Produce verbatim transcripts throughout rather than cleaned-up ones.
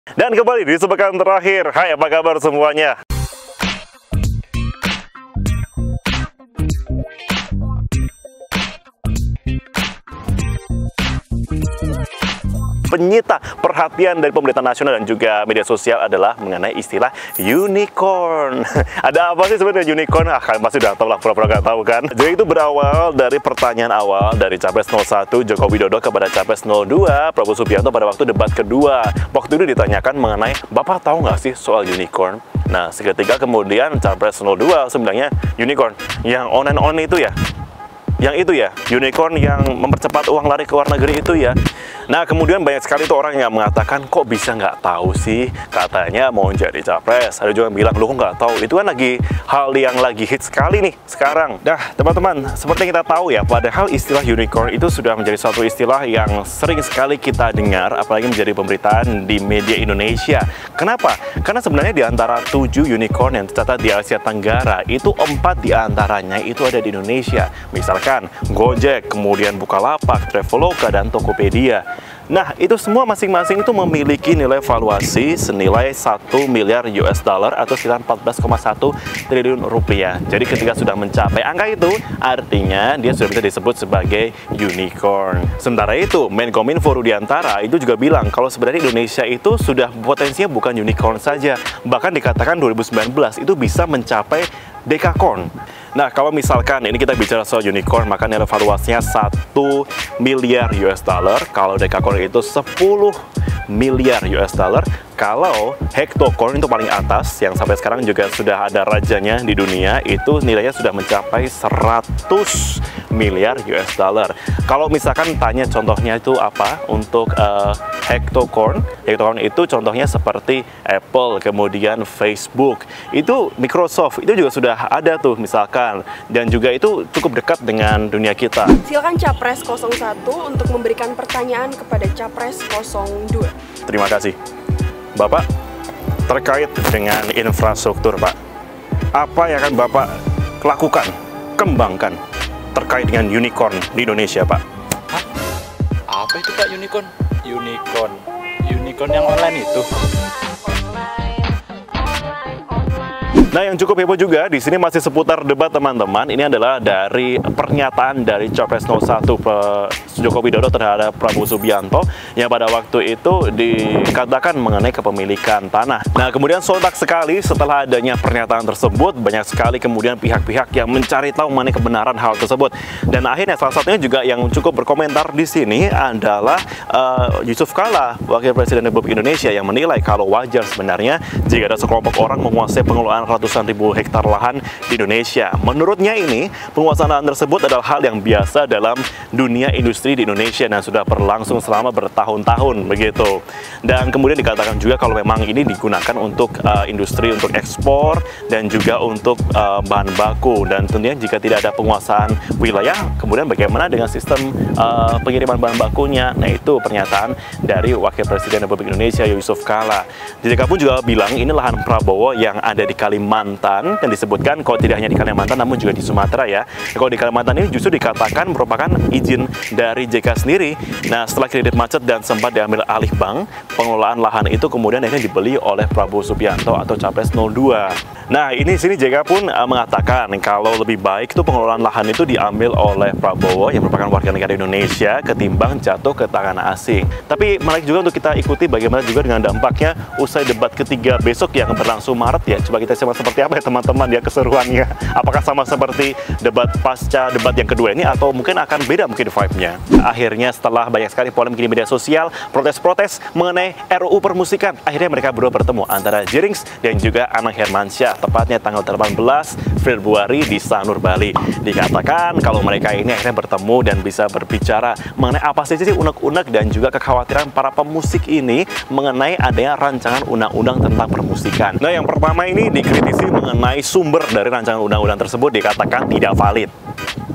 Dan kembali di sepekan terakhir. Hai, apa kabar semuanya? Penyita perhatian dari pemerintah nasional dan juga media sosial adalah mengenai istilah unicorn. Ada apa sih sebenarnya unicorn? Ah, kalian pasti udah tahu lah, pura-pura nggak tahu kan? Jadi itu berawal dari pertanyaan awal dari Capres nol satu Joko Widodo kepada Capres nol dua Prabowo Subianto pada waktu debat kedua. Waktu itu ditanyakan mengenai, Bapak tahu nggak sih soal unicorn? Nah, seketika kemudian Capres nol dua sebenarnya unicorn yang online-online itu ya? Yang itu ya, unicorn yang mempercepat uang lari ke luar negeri itu ya. Nah, kemudian banyak sekali tuh orang yang mengatakan, kok bisa nggak tahu sih? Katanya mau jadi capres. Ada juga yang bilang, lu kok nggak tahu? Itu kan lagi hal yang lagi hit sekali nih sekarang. Dah, teman-teman, seperti kita tahu ya, padahal istilah unicorn itu sudah menjadi suatu istilah yang sering sekali kita dengar, apalagi menjadi pemberitaan di media Indonesia. Kenapa? Karena sebenarnya di antara tujuh unicorn yang tercatat di Asia Tenggara, itu empat di antaranya itu ada di Indonesia. Misalkan Gojek, kemudian Bukalapak, Traveloka, dan Tokopedia. Nah, itu semua masing-masing itu memiliki nilai valuasi senilai satu miliar U S dollar atau sekitar empat belas koma satu triliun rupiah. Jadi ketika sudah mencapai angka itu, artinya dia sudah bisa disebut sebagai unicorn. Sementara itu, Menkominfo Rudiantara itu juga bilang kalau sebenarnya Indonesia itu sudah potensinya bukan unicorn saja. Bahkan dikatakan dua ribu sembilan belas itu bisa mencapai dekakorn. Nah, kalau misalkan ini kita bicara soal unicorn, maka nilai valuasinya satu miliar U S dollar. Kalau dekakorn itu sepuluh miliar U S dollar. Kalau hektokorn itu paling atas, yang sampai sekarang juga sudah ada rajanya di dunia, itu nilainya sudah mencapai seratus miliar U S dollar. Kalau misalkan tanya contohnya itu apa untuk uh, hektokorn, hektokorn itu contohnya seperti Apple, kemudian Facebook, itu Microsoft, itu juga sudah ada tuh misalkan, dan juga itu cukup dekat dengan dunia kita. Silakan Capres nol satu untuk memberikan pertanyaan kepada Capres nol dua. Terima kasih. Bapak, terkait dengan infrastruktur, Pak, apa yang akan Bapak lakukan, kembangkan terkait dengan unicorn di Indonesia, Pak? Hah? Apa itu, Pak, unicorn? Unicorn, unicorn yang online itu? Nah, yang cukup heboh juga di sini masih seputar debat, teman-teman. Ini adalah dari pernyataan dari Capres nol satu Joko Widodo terhadap Prabowo Subianto yang pada waktu itu dikatakan mengenai kepemilikan tanah. Nah, kemudian sontak sekali setelah adanya pernyataan tersebut, banyak sekali kemudian pihak-pihak yang mencari tahu mengenai kebenaran hal tersebut. Dan akhirnya salah satunya juga yang cukup berkomentar di sini adalah uh, Yusuf Kala, Wakil Presiden Republik Indonesia, yang menilai kalau wajar sebenarnya jika ada sekelompok orang menguasai pengelolaan ratusan ribu hektar lahan di Indonesia. Menurutnya ini, penguasaan lahan tersebut adalah hal yang biasa dalam dunia industri di Indonesia dan sudah berlangsung selama bertahun-tahun begitu. Dan kemudian dikatakan juga kalau memang ini digunakan untuk uh, industri, untuk ekspor dan juga untuk uh, bahan baku. Dan tentunya jika tidak ada penguasaan wilayah, kemudian bagaimana dengan sistem uh, pengiriman bahan bakunya? Nah, itu pernyataan dari Wakil Presiden Republik Indonesia Yusuf Kala. J K pun juga bilang ini lahan Prabowo yang ada di Kalimantan, dan disebutkan kalau tidak hanya di Kalimantan namun juga di Sumatera ya. Kalau di Kalimantan ini justru dikatakan merupakan izin dari J K sendiri. Nah, setelah kredit macet dan sempat diambil alih bank, pengelolaan lahan itu kemudian akhirnya dibeli oleh Prabowo Subianto atau Capres nol dua. Nah, ini sini J K pun uh, mengatakan kalau lebih baik itu pengelolaan lahan itu diambil oleh Prabowo yang merupakan warga negara Indonesia ketimbang jatuh ke tangan asing. Tapi menarik juga untuk kita ikuti bagaimana juga dengan dampaknya usai debat ketiga besok yang berlangsung Maret ya. Coba kita simak seperti apa ya teman-teman ya keseruannya. Apakah sama seperti debat pasca debat yang kedua ini atau mungkin akan beda mungkin vibe-nya. Akhirnya setelah banyak sekali polemik di media sosial, protes-protes mengenai R U U permusikan, akhirnya mereka berdua bertemu antara Jerings dan juga Anang Hermansyah, tepatnya tanggal delapan belas Februari di Sanur, Bali. Dikatakan kalau mereka ini akhirnya bertemu dan bisa berbicara mengenai apa saja sih unek-unek dan juga kekhawatiran para pemusik ini mengenai adanya rancangan undang-undang tentang permusikan. Nah, yang pertama ini dikritisi mengenai sumber dari rancangan undang-undang tersebut, dikatakan tidak valid.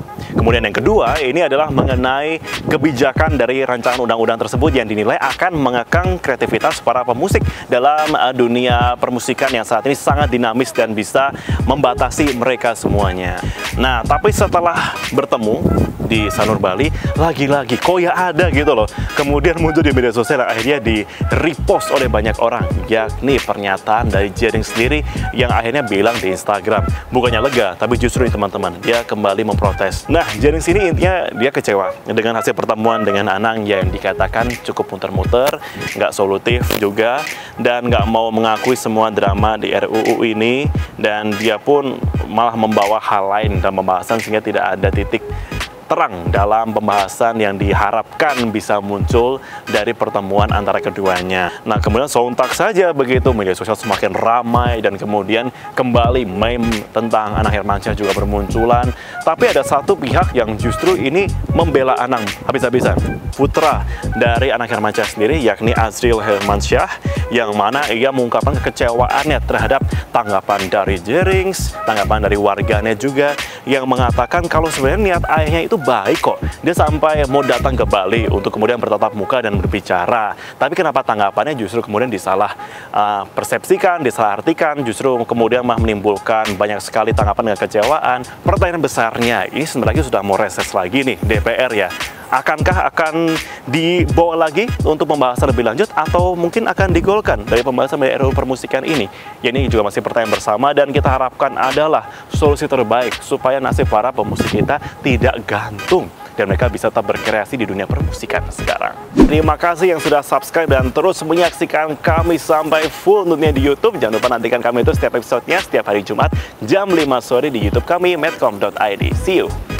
Kemudian yang kedua, ini adalah mengenai kebijakan dari rancangan undang-undang tersebut yang dinilai akan mengekang kreativitas para pemusik dalam uh, dunia permusikan yang saat ini sangat dinamis dan bisa membatasi mereka semuanya. Nah, tapi setelah bertemu di Sanur Bali, lagi-lagi kok ya ada gitu loh. Kemudian muncul di media sosial dan akhirnya di repost oleh banyak orang, yakni pernyataan dari Jering sendiri yang akhirnya bilang di Instagram, bukannya lega, tapi justru nih teman-teman, dia kembali memprotes. Nah, Jering sini intinya dia kecewa dengan hasil pertemuan dengan Anang yang dikatakan cukup muter-muter, nggak solutif juga, dan nggak mau mengakui semua drama di R U U ini, dan dia pun malah membawa hal lain dalam pembahasan sehingga tidak ada titik terang dalam pembahasan yang diharapkan bisa muncul dari pertemuan antara keduanya. Nah, kemudian sontak saja begitu media sosial semakin ramai dan kemudian kembali meme tentang Anang Hermansyah juga bermunculan. Tapi ada satu pihak yang justru ini membela Anang habis-habisan. Putra dari Anang Hermansyah sendiri, yakni Azril Hermansyah, yang mana ia mengungkapkan kekecewaannya terhadap tanggapan dari Jerings, tanggapan dari warganet juga, yang mengatakan kalau sebenarnya niat ayahnya itu baik kok. Dia sampai mau datang ke Bali untuk kemudian bertatap muka dan berbicara. Tapi kenapa tanggapannya justru kemudian disalah uh, persepsikan, disalahartikan, justru kemudian malah menimbulkan banyak sekali tanggapan dan kekecewaan. Pertanyaan besarnya, ini sebenarnya sudah mau reses lagi nih D P R ya. Akankah akan dibawa lagi untuk pembahasan lebih lanjut atau mungkin akan digolkan dari pembahasan R U U permusikan ini? Ya, ini juga masih pertanyaan bersama dan kita harapkan adalah solusi terbaik supaya nasib para pemusik kita tidak gantung dan mereka bisa tetap berkreasi di dunia permusikan sekarang. Terima kasih yang sudah subscribe dan terus menyaksikan kami sampai full tentunya di YouTube. Jangan lupa nantikan kami itu setiap episodenya setiap hari Jumat jam lima sore di YouTube kami medcom dot i d. See you!